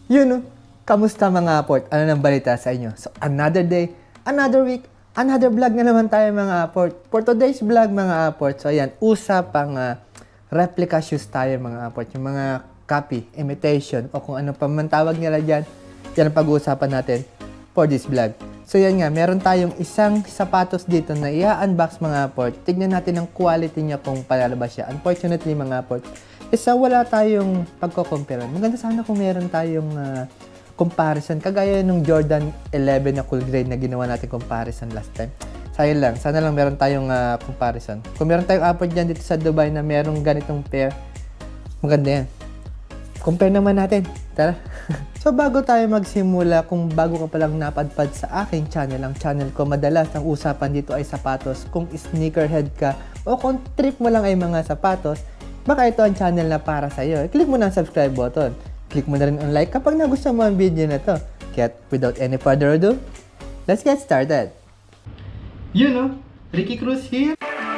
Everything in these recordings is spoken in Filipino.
Yun, no? Kamusta mga port? Ano nang balita sa inyo? So, another day, another week, another vlog na naman tayo mga port. For today's vlog mga port, so ayan, usapang replica shoes tayo mga port. Yung mga copy, imitation, o kung ano pa man tawag nila dyan, yan ang pag-uusapan natin for this vlog. So yan nga, meron tayong isang sapatos dito na i-unbox mga port. Tignan natin ang quality niya kung palalabas siya. Unfortunately mga port, isa wala tayong pagko-compare. Maganda sana kung meron tayong comparison. Kagaya nung Jordan 11 na cool grade na ginawa natin comparison last time. Sayang lang. Sana lang meron tayong comparison. Kung meron tayong apat dyan dito sa Dubai na merong ganitong pair, maganda yan. Compare naman natin. Tara. So bago tayo magsimula, kung bago ka palang napadpad sa aking channel, ang channel ko madalas ang usapan dito ay sapatos. Kung sneakerhead ka o kung trip mo lang ay mga sapatos, baka ito ang channel na para sa iyo. Click mo na ang subscribe button. Click mo na rin ang like kapag nagustuhan mo ang video na to. Kaya without any further ado, let's get started. You know, Ricky Cruz here.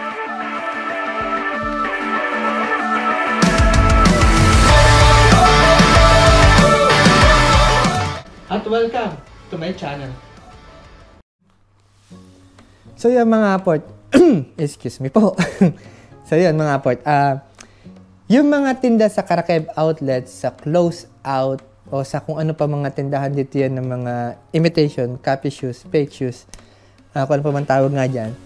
At welcome to my channel. So yan mga port, excuse me po. So yan mga port, yung mga tinda sa Karakev outlets, sa close out, o sa kung ano pa mga tindahan dito yan ng mga imitation, copy shoes, fake shoes, kung ano pa man tawag nga dyan.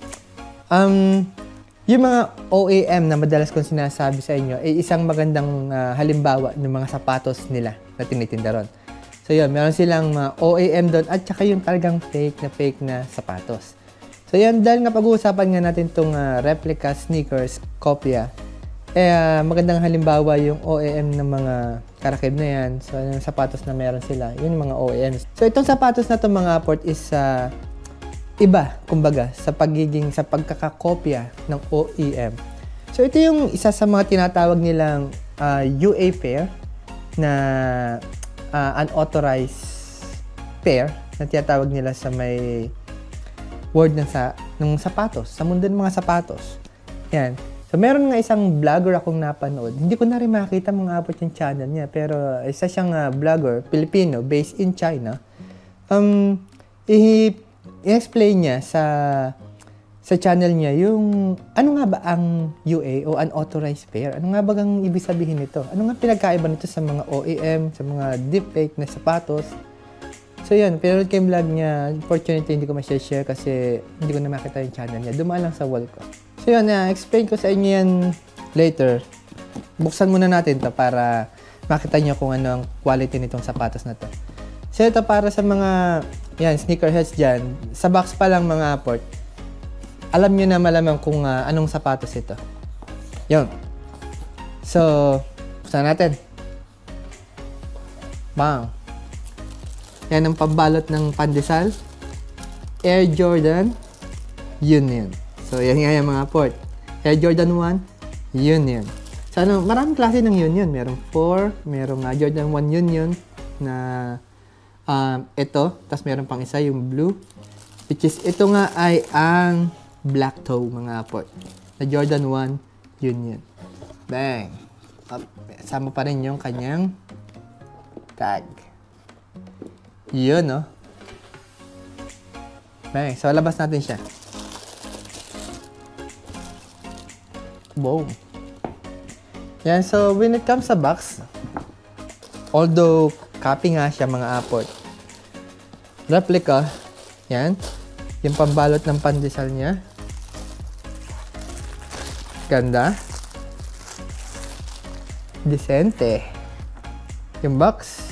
Yung mga OEM na madalas kong sinasabi sa inyo ay isang magandang halimbawa ng mga sapatos nila na tinitinda ron. So yun, meron silang OEM doon at saka yung talagang fake na sapatos. So yan, dahil nga pag-uusapan nga natin itong replica sneakers, kopya, magandang halimbawa yung OEM ng mga Karakev na yan. So yung sapatos na meron sila, yun yung mga OEM. So itong sapatos na itong mga port is iba, kumbaga, sa pagkakakopya ng OEM. So ito yung isa sa mga tinatawag nilang UA pair na unauthorized pair na tinatawag nila sa may word ng sapatos, sa mundo ng mga sapatos. Yan. So, meron nga isang vlogger akong napanood. Hindi ko na rin makita mga abot yung channel niya, pero isa siyang vlogger, Filipino, based in China. I-explain niya sa channel niya yung ano nga ba ang UA o unauthorized pair? Ano nga ba ang ibig sabihin nito? Ano nga pinagkaiba nito sa mga OEM, sa mga deepfake na sapatos? So yan, pero kay vlog niya, unfortunately hindi ko ma-share kasi hindi ko na makita yung channel niya. Dumaan lang sa wall ko. So yan, explain ko sa inyo yan later. Buksan muna natin to para makita niyo kung ano ang quality nitong sapatos na to. So ito para sa mga sneakerheads dyan. Sa box pa lang mga port. Alam nyo na malamang kung anong sapatos ito. Yun. So, buksan natin. Bang! Yan ang pambalot ng pandesal. Air Jordan Union. So, yan nga yung mga port. Air Jordan 1 Union. So, maraming klase ng Union. Merong 4, merong Jordan 1 Union na ito. Tapos meron pang isa, yung blue. Which is, ito nga ay ang black toe mga port. Na Jordan 1 Union. Bang! Sama pa rin yung kanyang tag. Yun, no? Bang! So, labas natin siya. Boom! Yan. So, when it comes sa box, although copy nga siya mga port, replica, yan. Yung pambalot ng pandesal niya. Ganda. Decente. Yung box.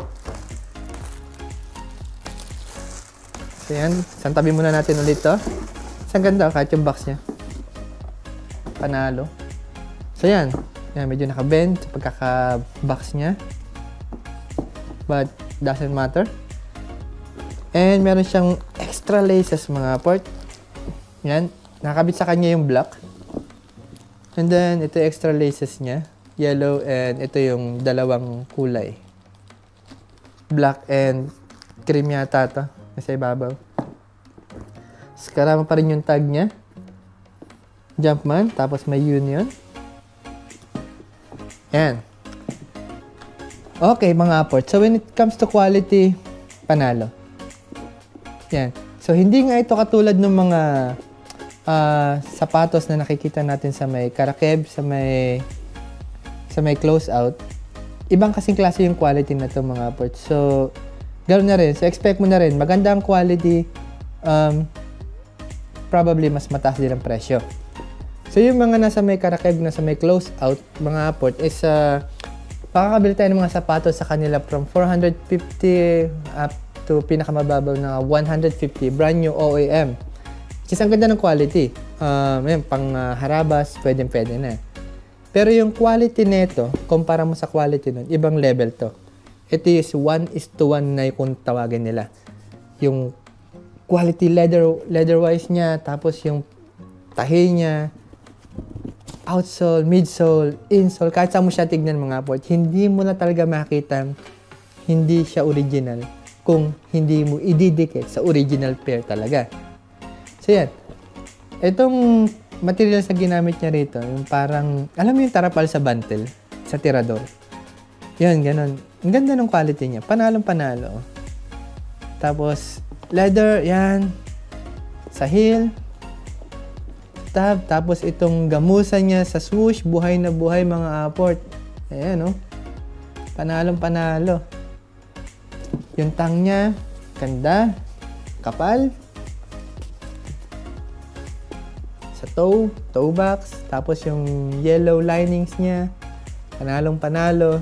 So yan. Santabi muna natin ulit to. Isang ganda kahit yung box niya. Panalo. So yan. Yan, medyo nakabend sa pagkaka-box niya. But doesn't matter. And meron siyang extra laces mga port. Yan. Nakakabit sa kanya yung black. And then, ito yung extra laces niya. Yellow and ito yung dalawang kulay. Black and cream yata ito. Nasa ibabaw. Karama pa rin yung tag niya. Jumpman. Tapos may Union. Yan. Okay, mga apport. So, when it comes to quality, panalo. Yan. So, hindi nga ito katulad ng mga sapatos na nakikita natin sa may karakeb, sa may close out. Ibang kasing klase yung quality na ito, mga apport. So, ganoon na rin. So, expect mo na rin. Maganda ang quality. Probably mas mataas din ang presyo. So, yung mga nasa may karakeb, nasa may close out, mga apport, is pakakabili tayo ng mga sapatos sa kanila from 450 up to pinakamababaw na 150. Brand new OEM. Which is ang ganda ng quality. Pang harabas, pwede na. Pero yung quality nito, kumpara mo sa quality nun, ibang level to. Ito is 1:1 na kung tawagin nila. Yung quality leather-wise niya, tapos yung tahi niya, outsole, midsole, insole, kahit saan mo siya tignan, mga apport, hindi mo na talaga makita hindi siya original kung hindi mo ididikit sa original pair talaga. So yan. Itong materials na ginamit niya rito, yung parang, alam mo yung tarapal sa bantel, sa tirador. Yan, ganun. Ang ganda ng quality niya. Panalong-panalo. Tapos, leather, yan. Sa heel. Tab. Tapos, itong gamusan niya sa swoosh. Buhay na buhay, mga apport. Ayan, oh. Panalong-panalo. Yung tang niya, ganda. Kapal. Sa toe box. Tapos, yung yellow linings niya. Panalong-panalo.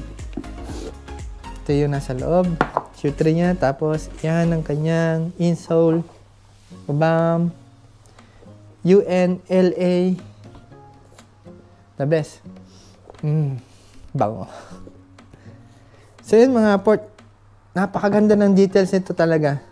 Ito yung nasa loob. Shoe tray niya. Tapos, yan ang kanyang insole. Bam. UNLA. The best. Bango. So, yun mga apport. Napakaganda ng details nito talaga.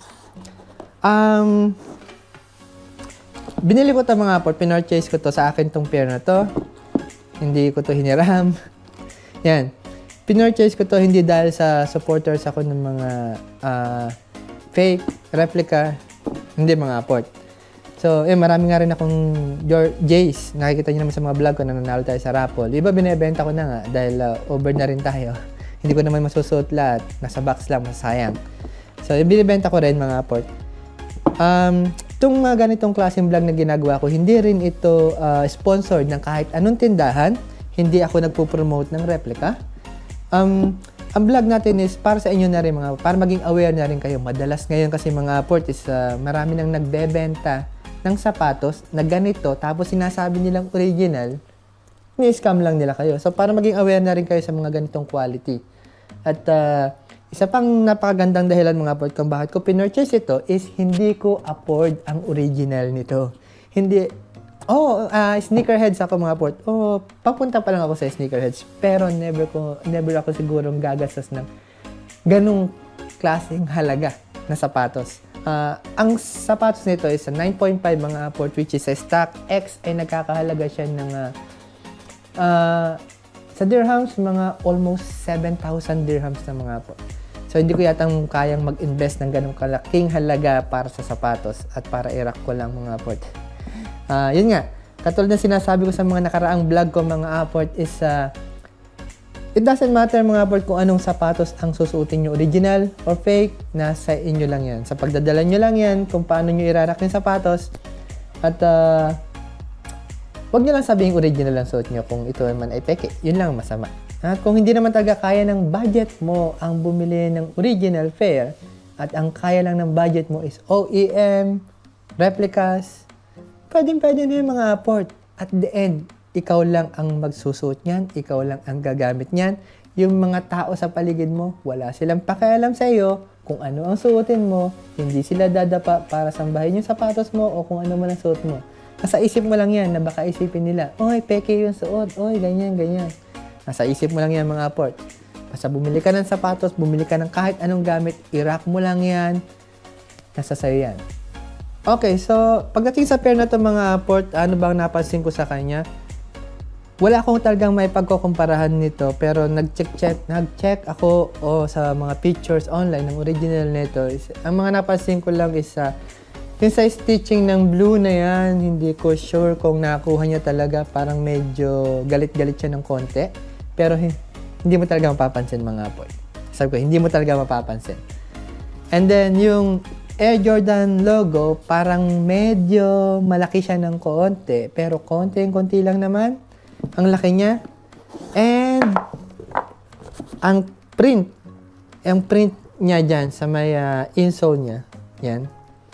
Binili ko ito mga apport. Pinurchase ko to sa akin tong pair na to. Hindi ko to hiniram. Yan. Pinurchase ko to hindi dahil sa supporters ako ng mga fake, replica, hindi mga apport. So, marami nga rin akong Jays. Nakikita nyo naman sa mga vlog ko na nanalo tayo sa raffle. Iba binibenta ko na nga dahil over na rin tayo. Hindi ko naman masusuot lahat. Nasa box lang, masayang. So, binibenta ko rin mga apport. Itong mga ganitong klaseng vlog na ginagawa ko, hindi rin ito sponsored ng kahit anong tindahan. Hindi ako nagpo-promote ng replica. Ang vlog natin is para sa inyo na rin mga, para maging aware na rin kayo. Madalas ngayon kasi mga apport is marami nang nagbebenta ng sapatos na ganito, tapos sinasabi nilang original, ni-scam lang nila kayo. So para maging aware na rin kayo sa mga ganitong quality. At isa pang napakagandang dahilan mga apport kung bakit ko pinurchase ito is hindi ko afford ang original nito. Hindi, sneakerheads ako mga apport. Papunta pa lang ako sa sneakerheads. Pero never ako sigurong gagastos ng ganung klaseng halaga na sapatos. Ang sapatos nito is 9.5 mga apport, which is a stock X ay nagkakahalaga siya ng sa dirhams, mga almost 7,000 dirhams na mga apport. So, hindi ko yatang kayang mag-invest ng ganung kalaking halaga para sa sapatos at para i-rack ko lang mga apport. Yun nga, katulad na sinasabi ko sa mga nakaraang vlog ko mga apport is it doesn't matter mga apport kung anong sapatos ang susuotin nyo, original or fake, nasa inyo lang yan. Sa pagdadala nyo lang yan, kung paano nyo irarak yung sapatos. At wag nyo lang sabihin original ang suot nyo kung ito man ay peke. Yun lang masama. At kung hindi naman talaga kaya ng budget mo ang bumili ng original pair at ang kaya lang ng budget mo is OEM, replicas, pwede na yung mga apport. At the end, ikaw lang ang magsusuot niyan, ikaw lang ang gagamit niyan. Yung mga tao sa paligid mo, wala silang pakialam sa iyo kung ano ang suotin mo, hindi sila dadapa para sambahin yung sapatos mo o kung ano man ang suot mo. Nasa isip mo lang yan na baka isipin nila, oy, peke yung suot, oy, ganyan. Nasa isip mo lang yan mga apport. Basta bumili ka ng sapatos, bumili ka ng kahit anong gamit, i-rack mo lang yan, nasa sayo yan. Okay, so pagdating sa pair na to mga apport, ano bang napansin ko sa kanya? Wala akong talagang may pagkukumparahan nito, pero nag-check ako sa mga pictures online ng original nito. Ang mga napansin ko lang is yung size stitching ng blue na yan, hindi ko sure kung nakuha niya talaga, parang medyo galit-galit siya ng konti. Pero hindi mo talaga mapapansin mga port. Sabi ko, hindi mo talaga mapapansin. And then, yung Air Jordan logo, parang medyo malaki siya ng konti. Pero konti lang naman. Ang laki niya. And, ang print niya dyan sa may insole niya, yan,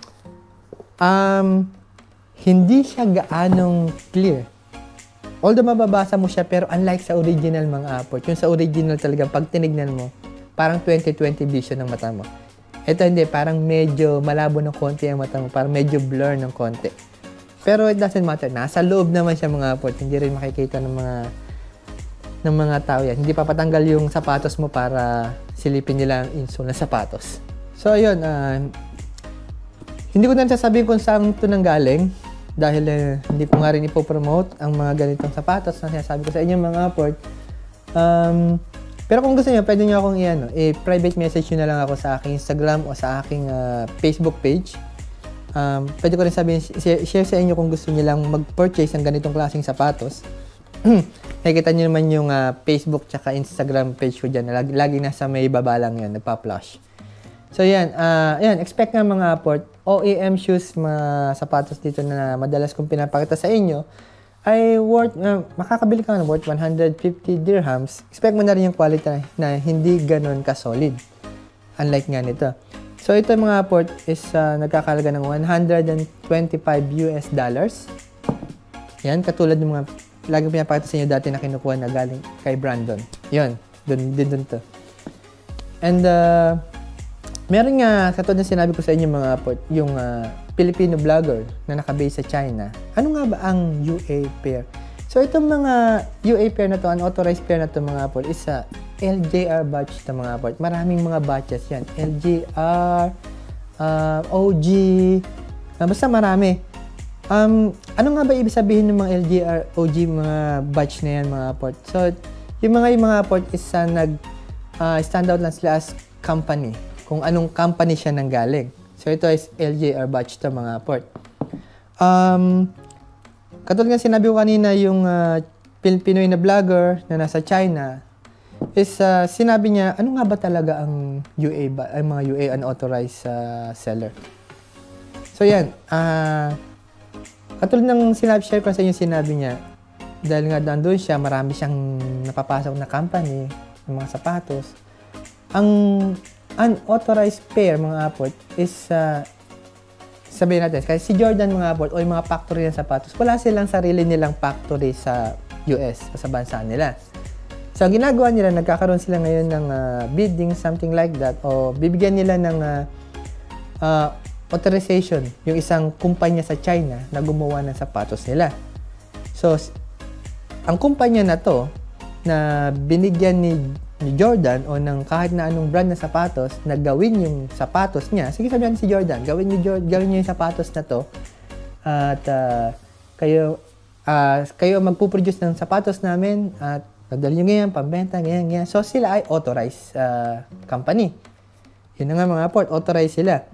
hindi siya gaanong clear. Although mababasa mo siya, pero unlike sa original mga port, yung sa original talagang pag tinignan mo, parang 20/20 vision ng mata mo. Ito hindi, parang medyo malabo ng konti ang mata mo, parang medyo blur ng konti. Pero it doesn't matter, nasa loob naman siya mga port, hindi rin makikita ng mga tao yan. Hindi papatanggal yung sapatos mo para silipin nila ang insole ng sapatos. So ayun, hindi ko na sasabihin kung saan ito nanggaling dahil hindi ko nga rin ipopromote ang mga ganitong sapatos na sinasabi ko sa inyo mga port. Pero kung gusto niyo, pwede niyo akong i-private message nyo na lang ako sa aking Instagram o sa aking Facebook page. Pwede ko rin sabihin, share sa inyo kung gusto niyo lang mag-purchase ng ganitong klaseng sapatos. Nakikita niyo naman yung Facebook tsaka Instagram page ko dyan. Lagi nasa may baba lang yan, nagpa-flash. So yan, expect nga mga port, OEM shoes, mga sapatos dito na madalas kong pinapakita sa inyo, ay makakabili ka ng worth 150 dirhams. Expect mo na rin yung quality na hindi ganun ka-solid. Unlike nga nito. So ito mga port is nagkakalaga ng $125. Yan, katulad ng mga lagi pinapakita sa inyo dati na kinukuha na galing kay Brandon. Yun, dun to. And meron nga, katulad na sinabi ko sa inyo mga port, yung Filipino vlogger na nakabase sa China. Ano nga ba ang UA pair? So itong mga UA pair na to, unauthorized pair na to mga port, is LJR batch to mga port. Maraming mga batches yan. LJR, OG, basta marami. Ano nga ba ibig sabihin ng mga LJR, OG, mga batch na yan mga port? So yung mga port is stand out lang sila as company. Kung anong company siya nanggaling. So, ito is LJR batch to mga port. Katulad nga sinabi ko kanina, yung Pinoy na vlogger na nasa China, is sinabi niya, ano nga ba talaga ang UA ay mga UA unauthorized seller? So, yan. Katulad ng share ko sa inyo, sinabi niya, dahil nga nandun siya, marami siyang napapasok na company, ng mga sapatos. Ang unauthorized pair mga port is sabihin natin, kasi si Jordan mga port o yung mga factory ng sapatos, wala silang sarili nilang factory sa US o sa bansa nila. So ang ginagawa nila, nagkakaroon sila ngayon ng bidding, something like that, o bibigyan nila ng authorization yung isang kumpanya sa China na gumawa ng sapatos nila. So ang kumpanya na to na binigyan ni Jordan o ng kahit na anong brand na sapatos na gawin yung sapatos niya. Sige, sabihan si Jordan, gawin niyo yung sapatos na to at kayo magpuproduce ng sapatos namin at dadalhin nyo ganyan, pambenta, ganyan. So, sila ay authorized company. Yun na nga mga port, authorized sila.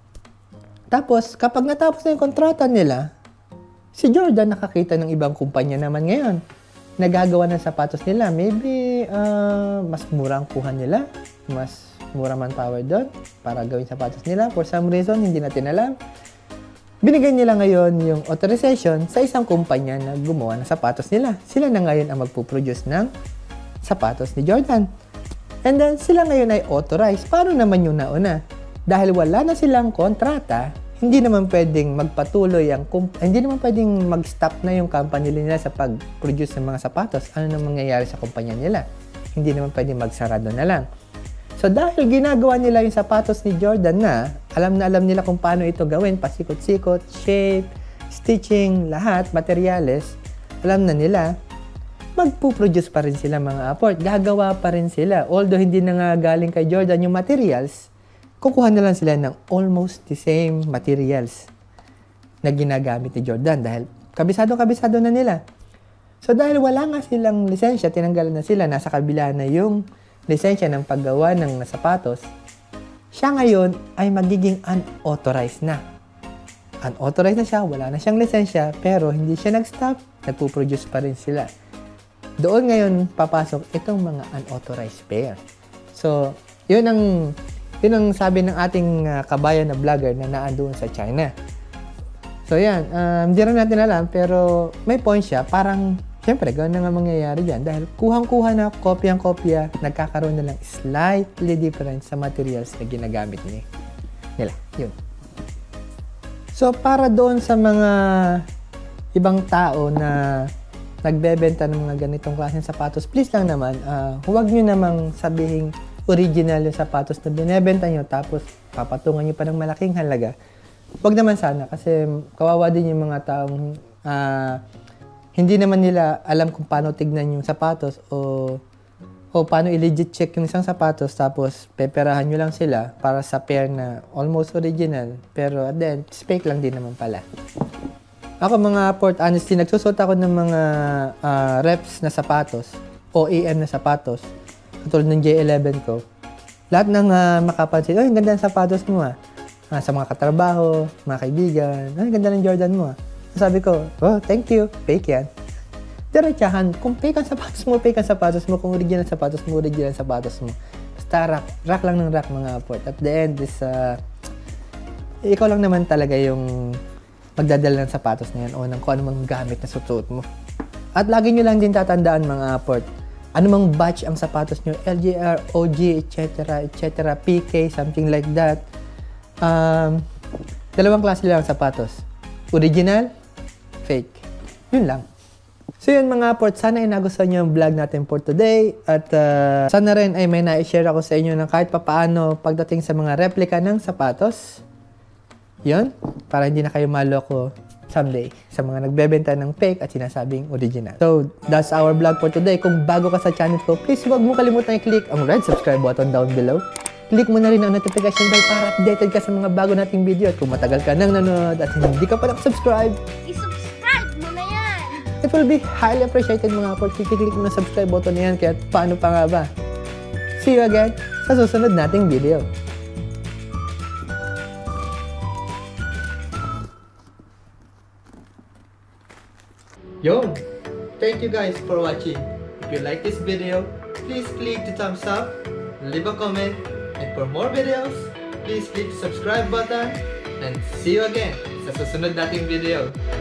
Tapos, kapag natapos na yung kontrata nila, si Jordan nakakita ng ibang kumpanya naman ngayon. Nagagawa ng sapatos nila. Maybe, mas mura ang kuha nila. Mas mura manpower doon para gawin sapatos nila. For some reason, hindi natin alam. Binigyan nila ngayon yung authorization sa isang kumpanya na gumawa ng sapatos nila. Sila na ngayon ang magpuproduce ng sapatos ni Jordan. And then, sila ngayon ay authorized. Paano naman yung nauna? Dahil wala na silang kontrata, hindi naman pwedeng magpatuloy hindi naman pwedeng mag-stop na yung company nila sa pag-produce ng mga sapatos. Ano nang mangyayari sa kumpanya nila? Hindi naman pwedeng magsarado na lang. So dahil ginagawa nila yung sapatos ni Jordan na alam nila kung paano ito gawin, pasikot-sikot, shape, stitching, lahat, materyales, alam na nila, magpuproduce pa rin sila mga port. Gagawa pa rin sila. Although hindi na nga galing kay Jordan yung materials, kukuha na lang sila ng almost the same materials na ginagamit ni Jordan dahil kabisado na nila. So dahil wala nga silang lisensya, tinanggalan na sila, nasa kabila na yung lisensya ng paggawa ng sapatos, siya ngayon ay magiging unauthorized na. Unauthorized na siya, wala na siyang lisensya, pero hindi siya nag-stop, nagpo-produce pa rin sila. doon ngayon papasok itong mga unauthorized pair. So, yun ang sabi ng ating kabayan na vlogger na naandoon sa China. So, yan. Hindi rin natin alam, pero may point siya. Parang, syempre, gano'n na nga mangyayari dyan. Dahil kuhang-kuha na, kopyang-kopya, nagkakaroon na lang slightly different sa materials na ginagamit nila. Yun. So, para doon sa mga ibang tao na nagbebenta ng mga ganitong klaseng sapatos, please lang naman, huwag nyo namang sabihing original yung sapatos na binebenta nyo tapos papatungan nyo pa ng malaking halaga. Huwag naman sana kasi kawawa din yung mga taong hindi naman nila alam kung paano tignan yung sapatos o paano i-legit check yung isang sapatos tapos peperahan nyo lang sila para sa pair na almost original pero at the end, fake lang din naman pala. Ako mga port, honestly, nagsusot ako ng mga reps na sapatos, OEM na sapatos, katulad ng J11 ko. Lahat ng makapansin, ang ganda ng sapatos mo sa mga katrabaho, mga kaibigan, ang ganda ng Jordan mo Sabi ko, oh, thank you, fake yan. Diretsahan, kung fake ang sapatos mo, kung original ang sapatos mo, original ang sapatos mo. Basta rack lang ng rack mga port. At the end is, ikaw lang naman talaga yung magdadala ng sapatos na yan o ng kung anumang gamit na suot mo. At lagi nyo lang din tatandaan mga port, anumang batch ang sapatos nyo, LGR, OG, etc., PK, something like that. Dalawang klase lang ang sapatos. Original, fake. Yun lang. So yun mga port, sana ay nagustuhan nyo yung vlog natin for today. At sana rin ay may na-share ako sa inyo ng kahit papaano pagdating sa mga replika ng sapatos. Yun, para hindi na kayo maloko someday sa mga nagbebenta ng fake at sinasabing original. So, that's our vlog for today. Kung bago ka sa channel ko, please huwag mo kalimutan i-click ang red subscribe button down below. Click mo na rin ang notification bell para updated ka sa mga bago nating video. At kung matagal ka nang nanonood at hindi ka pa subscribe, i-subscribe mo na yan! It will be highly appreciated mga port. Click mo na subscribe button na yan. Kaya paano pa nga ba? See you again sa susunod nating video. Yo! Thank you guys for watching. If you like this video, please click the thumbs up, leave a comment, and for more videos, please click the subscribe button, and see you again sa susunod nating video.